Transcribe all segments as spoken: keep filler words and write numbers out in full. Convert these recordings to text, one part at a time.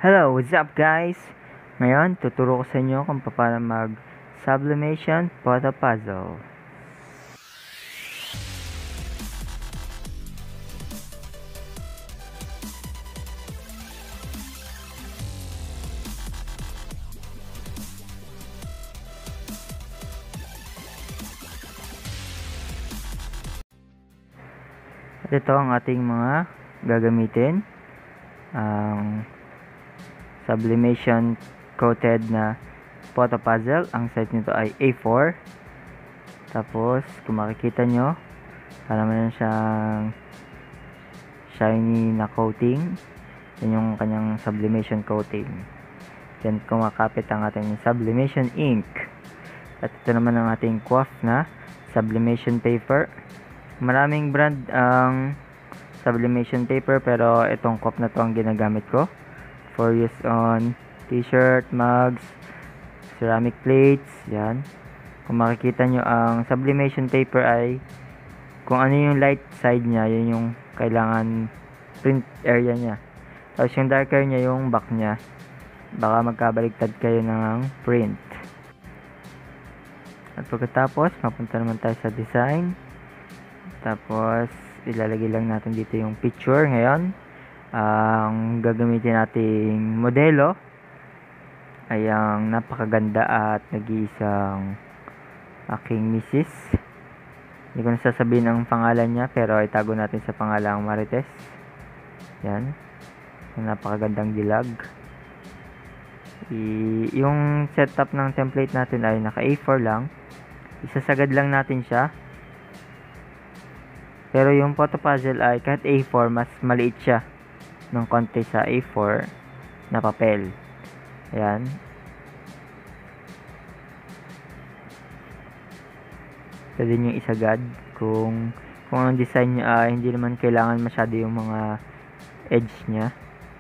Hello, what's up guys? Ngayon, tuturo ko sa inyo kung paano mag sublimation photo puzzle. At ito ang ating mga gagamitin. Ang sublimation coated na photo puzzle. Ang size nito ay A four. Tapos, kung makikita nyo, para naman siyang shiny na coating. Yan yung kanyang sublimation coating. Then, kumakapit ang ating sublimation ink. At ito naman ang ating cloth na sublimation paper. Maraming brand ang sublimation paper, pero itong cloth na to ang ginagamit ko for use on t-shirt, mugs, ceramic plates. Yan. Kung makikita nyo, ang sublimation paper ay kung ano yung light side nya, yun yung kailangan print area nya. Tapos yung darker nya, yung back nya. Baka magkabaligtad kayo ng print. At pagkatapos, mapunta naman tayo sa design. Tapos, ilalagay lang natin dito yung picture ngayon. Ang gagamitin nating modelo ay ang napakaganda at nag-iisang aking misis. Hindi ko na sasabihin ang pangalan niya, pero itago natin sa pangalang Marites. Yan. Yung napakagandang dilag. I yung setup ng template natin ay naka A four lang. Isasagad lang natin siya. Pero yung photo puzzle ay kahit A four, mas maliit siya ng konti sa A four na papel. Ayan. Pwede nyo isagad kung kung ang design nyo ay hindi naman kailangan masyado yung mga edge nya.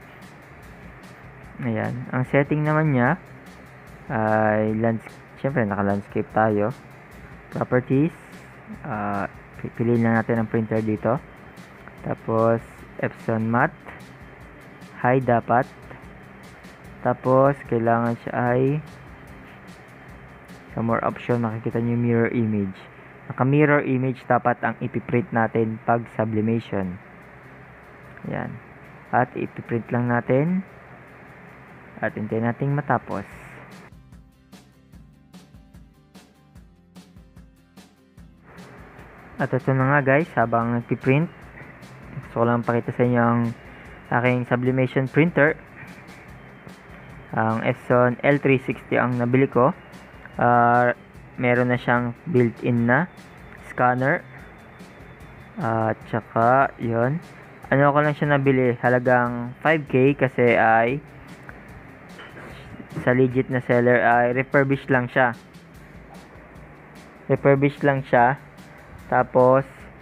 Ayan. Ang setting naman nya ay landscape. Siyempre, naka-landscape tayo. Properties. Ah... Uh, piliin lang natin ang printer dito. Tapos Epson matte high dapat. Tapos kailangan siya ay sa more option, makikita nyo mirror image. Naka mirror image dapat ang ipiprint natin pag sublimation. Yan. At ipiprint lang natin at hintayin natin matapos. At ito na nga guys, habang nagpiprint, gusto ko lang pakita sa inyo ang aking sublimation printer. Ang Epson L three sixty ang nabili ko. Uh, meron na siyang built-in na scanner. At uh, saka, yun. Ano ko lang siya nabili, halagang five K kasi ay sa legit na seller ay refurbished lang siya. Refurbished lang siya. Tapos,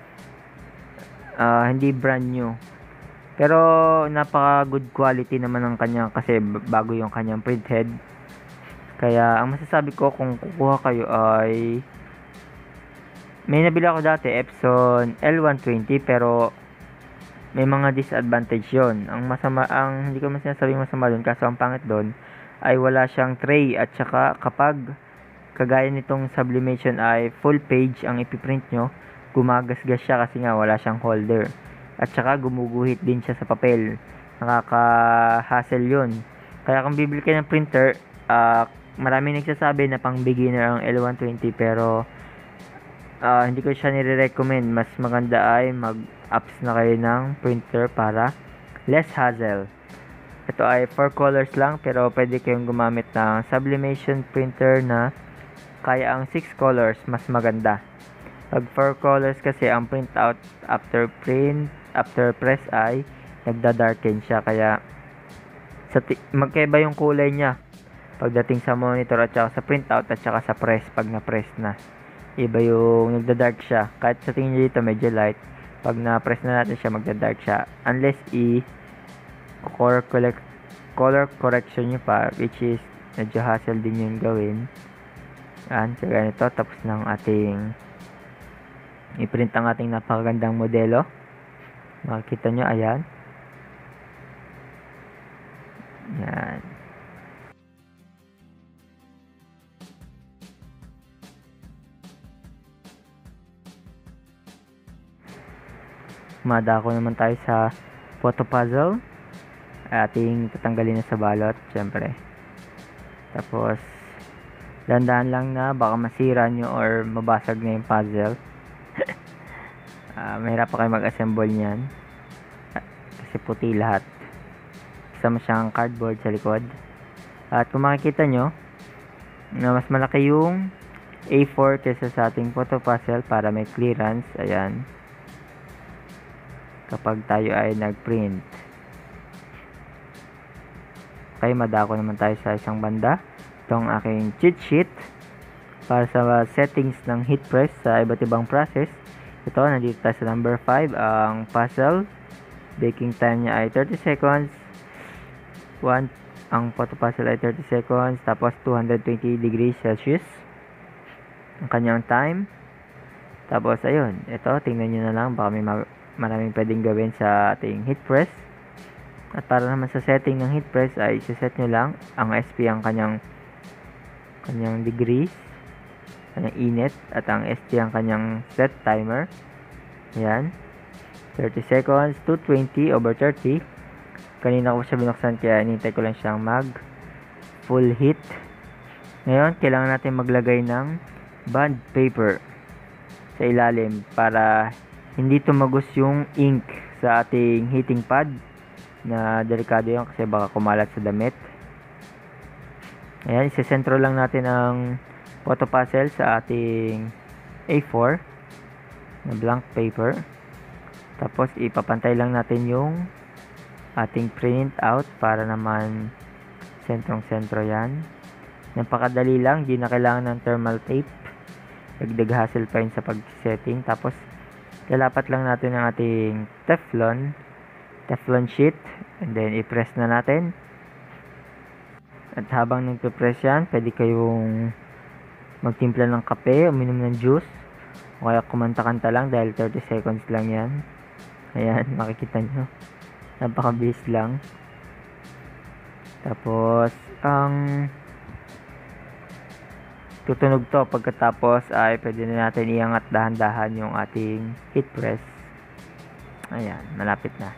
uh, hindi brand new. Pero, napaka good quality naman ng kanya kasi bago yung kanyang print head. Kaya, ang masasabi ko kung kukuha kayo ay may nabili ako dati, Epson L one twenty, pero may mga disadvantage yon. Ang masama, ang hindi ko mas sinasabing masama doon, kaso ang pangit doon ay wala siyang tray. At saka, kapag kagaya nitong sublimation ay full page ang ipiprint nyo, gumagasgas siya kasi nga wala siyang holder. At saka gumuguhit din siya sa papel. Nakaka-hassle yun. Kaya kung bibili kayo ng printer, uh, maraming nagsasabi na pang beginner ang L one twenty, pero uh, hindi ko siya nire-recommend. Mas maganda ay mag-apps na kayo ng printer para less hassle. Ito ay four colors lang, pero pwede kayong gumamit ng sublimation printer na kaya ang six colors, mas maganda. Pag four colors kasi, ang printout after print, after press ay nagda-darken siya. Kaya sa magkaiba yung kulay niya pagdating sa monitor at saka sa printout at saka sa press pag na-press na. Iba yung nagda-dark siya. Kahit sa tingin niyo dito medyo light, pag na-press na natin siya, magda-dark siya. Unless i color, collect, color correction nyo pa, which is medyo hassle din yung gawin. Yan, so ganito, tapos ng ating i-print ang ating napakagandang modelo. Makikita nyo, ayan. Yan. Madako naman tayo sa photo puzzle. Ating tatanggalin na sa balot, syempre. Tapos, dandahan lang na baka masira nyo or mabasag na yung puzzle. uh, mahirap pa kayo mag-assemble nyan. Kasi puti lahat. Kasama siyang cardboard sa likod. At kung makikita nyo, na mas malaki yung A four kaysa sa ating photo puzzle para may clearance. Ayan. Kapag tayo ay nag-print. Okay, madako naman tayo sa isang banda. Itong aking cheat sheet para sa settings ng heat press sa iba't ibang process. Ito, nandito tayo sa number five, ang puzzle. Baking time niya ay thirty seconds. One, ang photo puzzle ay thirty seconds. Tapos two hundred twenty degrees Celsius ang kanyang time. Tapos ayun, ito, tingnan nyo na lang, baka may maraming pwedeng gawin sa ating heat press. At para naman sa setting ng heat press ay isa-set nyo lang ang S P ang kanyang kanyang degrees, kanyang init, at ang S T ang kanyang set timer. Ayan, thirty seconds, two twenty over thirty. Kanina ko siya binuksan kaya hinintay ko lang siyang mag full heat. Ngayon, kailangan natin maglagay ng bond paper sa ilalim para hindi tumagos yung ink sa ating heating pad, na delikado yun kasi baka kumalat sa damit. Ayan, isesentro lang natin ang photo puzzle sa ating A four na blank paper. Tapos ipapantay lang natin yung ating print out para naman sentrong sentro yan. Napakadali lang, di na kailangan ng thermal tape. Dagdag hassle pa yun sa pag-setting. Tapos lalapat lang natin ang ating teflon teflon sheet and then i-press na natin. At habang nagpe-press yan, pwede kayong magtimpla ng kape, uminom ng juice, o kaya kumanta-kanta lang dahil thirty seconds lang yan. Ayan, makikita nyo, napakabilis lang. Tapos ang tutunog to pagkatapos ay pwede na natin iangat dahan-dahan yung ating heat press. Ayan, malapit na.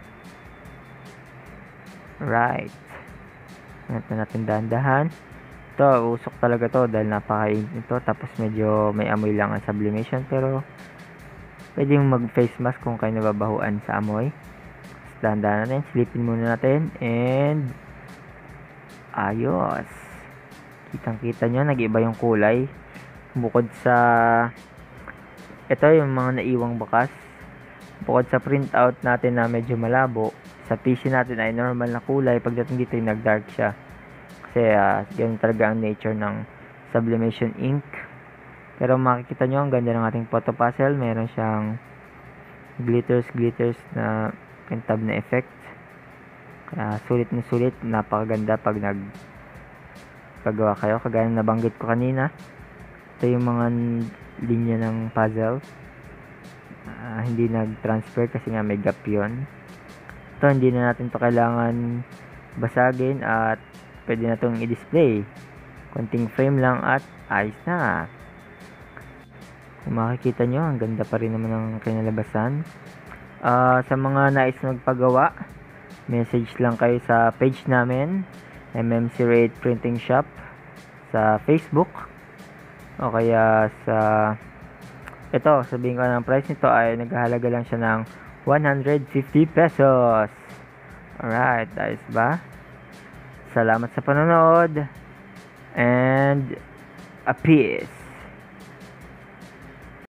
Right, angat na natin dahan-dahan. Ito, usok talaga to dahil napakainit nito. Tapos medyo may amoy lang ang sublimation, pero pwedeng mag face mask kung kayo nababahuan sa amoy. Dahan-dahan natin, silipin muna natin, and ayos, kitang kita nyo, nag-iba yung kulay. Bukod sa ito yung mga naiwang bakas, bukod sa printout natin na medyo malabo, sa P C natin ay normal na kulay. Pagdating dito yung nag-dark siya kasi uh, ganun talaga ang nature ng sublimation ink. Pero makikita nyo, ang ganda ng ating photo puzzle. Meron siyang glitters glitters na pintab na effect. Kaya sulit na sulit, napakaganda pag nag paggawa kayo. Kagaya na nabanggit ko kanina, ito yung mga linya ng puzzle, uh, hindi nag-transfer kasi nga may gap yun. Ito, hindi na natin to kailangan basagin at pwede na itong i-display. Konting frame lang at ayos na. Kung makikita nyo, ang ganda pa rin naman ng kinalabasan. Uh, sa mga nais magpagawa, message lang kayo sa page namin, M M zero eight Printing Shop, sa Facebook, o kaya sa ito, sabihin ko ng price nito ay naghahalaga lang siya ng one hundred fifty pesos. Alright, ayos ba? Salamat sa panonood and a peace.